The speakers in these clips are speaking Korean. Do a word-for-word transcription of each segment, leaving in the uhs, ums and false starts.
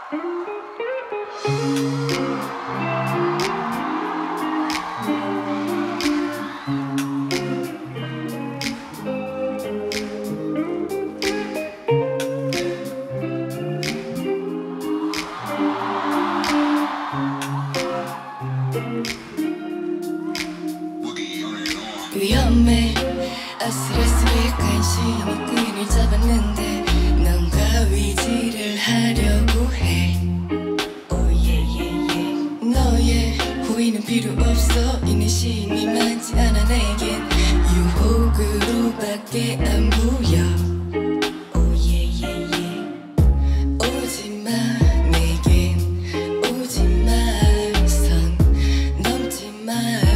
위험해 아슬아슬해 관심이 끈을 잡았는데 넌가 위지를 하려고 해 oh yeah yeah yeah 너의 후회는 필요 없어 이내 신이 많지 않아 내겐 유혹으로밖에 안 보여 oh yeah yeah yeah 오지마 내겐 오지마 선 넘지마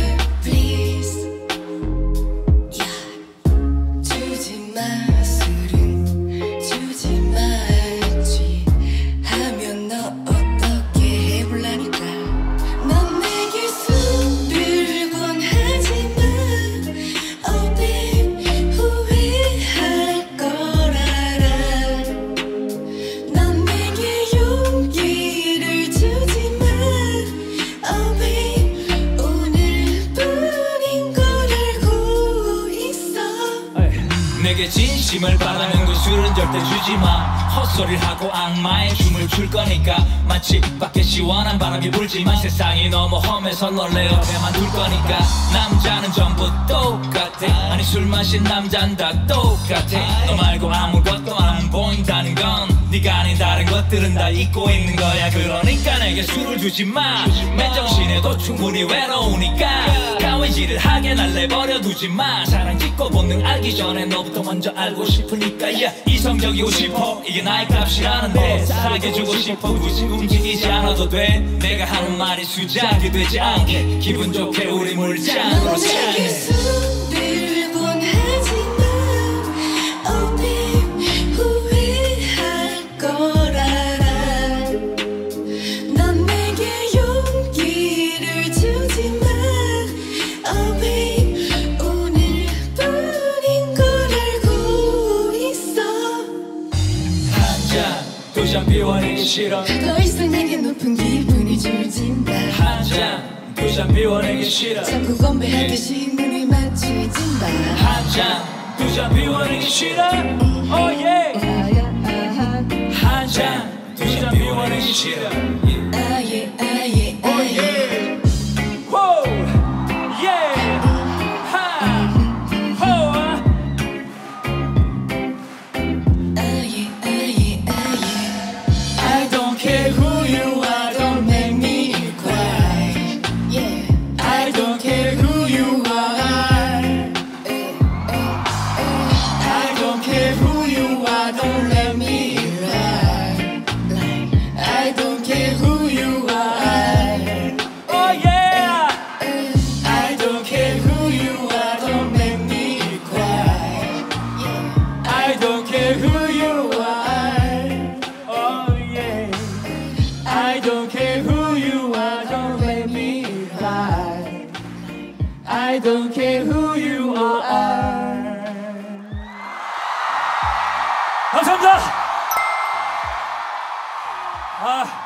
내게 진심을 바라는 그 술은 절대 주지마 헛소리를 하고 악마의 춤을 출 거니까 마치 밖에 시원한 바람이 불지만 세상이 너무 험해서 널 내 옆에만 둘 거니까 남자는 전부 똑같아 아니 술 마신 남잔 다 똑같아 너 말고 아무것도 안 보인다는 건 네가 아닌 다른 것들은 다 잊고 있는 거야 그러니까 내게 술을 주지마 맨정신에도 충분히 외로우니까 가위질을 하게 날 내버려 두지마 사랑 짓고 본능 알기 전에 너부터 먼저 알고 싶으니까 yeah. 이성적이고 싶어 이게 나의 값이라는데 싸게 주고 싶어 굳이 움직이지 않아도 돼 내가 하는 말이 수작이 되지 않게 기분 좋게 우리 물장으로 내게 술을 원하지만 oh babe 후회할 걸 알아 넌 내게 용기를 주지만 oh babe 오늘뿐인 걸 알고 있어 한 잔 두 잔 비워내기 싫어 더 이상 내게 높은 기분이 줄진 마 한 잔 두 잔 비워내기 싫어 자꾸 건배하듯이 눈을 맞추지 마 한 잔 두 잔 비워내기 싫어 oh yeah 한 잔 두 잔 비워내기 싫어 아예 아예 oh yeah whoa yeah ha ho 아예 아예 아예 I don't care who you are don't make me cry yeah I don't care who you are I don't care who you are don't let me lie I don't care who you are oh yeah I don't care who you are don't make me cry I don't care who you are oh yeah I don't care who you are don't let me lie I don't care who you are 감사합니다. 아.